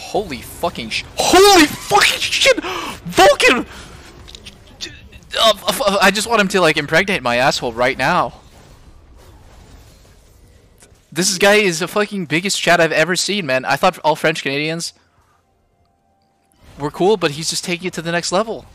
Holy fucking shit! Vulcan! I just want him to like impregnate my asshole right now. This guy is the fucking biggest chat I've ever seen, man. I thought all French Canadians were cool, but he's just taking it to the next level.